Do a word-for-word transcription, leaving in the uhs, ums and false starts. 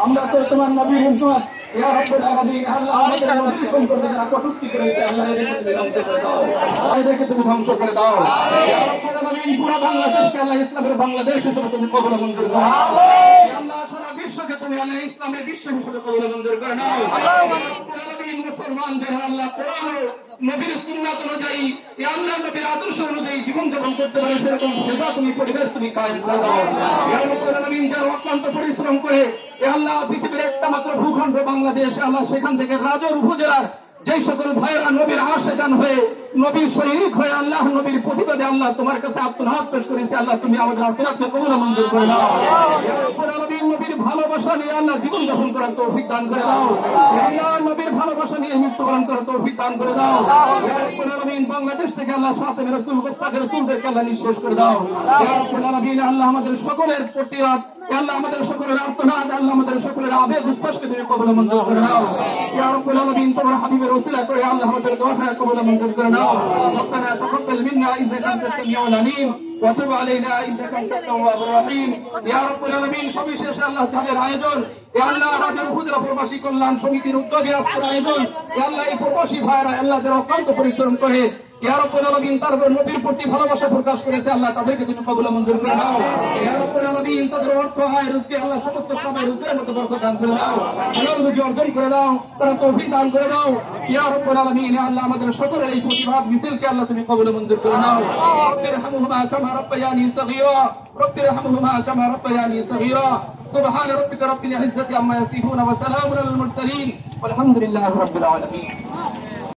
আমরা তো তোমার নবীর উম্মত ইয়া রাব্বুল আলামিন আল্লাহ আমাদের নবীর সম্পর্কে যারা কটূক্তি করেছে আল্লাহ এদেরকে তুমি ধ্বংস করে দাও এদেরকে তুমি ধ্বংস করে দাও ইয়া রাব্বুল আলামিন পুরো বাংলাদেশকে আল্লাহ ইসলামের বাংলাদেশ হিসেবে তুমি কবুল মঞ্জুর করো আল্লাহ সারা বিশ্বকে তুমি আল্লাহ ইসলামের বিশ্ব হিসেবে কবুল মঞ্জুর করে নাও আল্লাহ রাব্বুল আলামিন মুসলমানদের আল্লাহ কোরআন নবীর সুন্নাত অনুযায়ী ইয়া আল্লাহ নবীর আদর্শ অনুযায়ী জীবন যাপন করতে পারে সেরকম সেবা তুমি পরিবেশ তুমি কায়েম করে দাও ইয়া রাব্বুল আলামিন যারা অক্লান্ত পরিশ্রম করে ইয়া আল্লাহ পৃথিবীর একটা মাত্র ভূখণ্ড বাংলাদেশ আল্লাহ সেখান থেকে রাজৌর উপজেলার যে সকল ভাইয়েরা নবীর আশিকান হয়ে নবীর শরীক হয়ে আল্লাহ নবীর প্রতিবাদে আল্লাহ তোমার কাছে আত্মনাদ পেশ করেছে আল্লাহ তুমি আমাদের আত্মনাদকে কবুল মঞ্জুর করে দাও ইয়া রাব্বুল আলামিন নবীর ভালোবাসা নিয়ে আল্লাহ জীবন যাপন করার তৌফিক দান করে দাও ইয়া আল্লাহ নবীর ভালোবাসা নিয়ে মৃত্যুবরণ করার তৌফিক দান করে দাও ইয়া রাব্বুল আলামিন বাংলাদেশ থেকে আল্লাহ সাথে রাসূল মুস্তাফা রাসূলদেরকে আল্লাহ নিঃশেষ করে দাও ইয়া রাব্বুল আলামিন আল্লাহ আমাদের সকলের প্রতিবাদ আল্লাহ আমাদের সকলের আত্মনাদ আল্লাহ আমাদের সকলের আবেগ উচ্ছ্বাসকে তুমি কবুল মঞ্জুর করে নাও ইয়া রাব্বুল আলামিন তোমার হাবিবের ওসিলা করে আল্লাহ আমাদের দোয়া কবুল মঞ্জুর করে নাও ربنا تقبل منا انك انت السميع العليم وتب علينا انك انت التواب الرحيم يا رب العالمين সবিশেষ আল্লাহ তাআলার আয়োজন ইয়া আল্লাহ রাজৌর উপজেলা প্রবাসী কল্যাণ সমিতির উদ্যোগে আজকের আয়োজন ইয়া আল্লাহ এই প্রবাসী ভাইরা আল্লাহ যারা অক্লান্ত পরিশ্রম করে ইয়া রাব্বুল আলামিন তার নবীর প্রতি ভালোবাসা প্রকাশ করেছে আল্লাহ তাদেরকে তুমি কবুল মঞ্জুর করে নাও ইয়া রাব্বুল আলামিন তাদের অর্থ আয় রুজি আল্লাহ সমস্ত কামাই রুজির মতো বরকত দান করে দাও হালাল রুজি অর্জন করে দাও তারা তৌফিক দান করে দাও ইয়া রাব্বুল আলামিন আল্লাহ আমাদের সকলের এই প্রতিবাদ মিছিলকে আল্লাহ তুমি কবুল মঞ্জুর করে নাও রব্বিরহামহুমা কামা রাব্বায়ানি সগীরা রব্বিরহামহুমা কামা রাব্বায়ানি সগীরা سبحان ربك رب العزة عما يصفون وسلام على المرسلين والحمد لله رب العالمين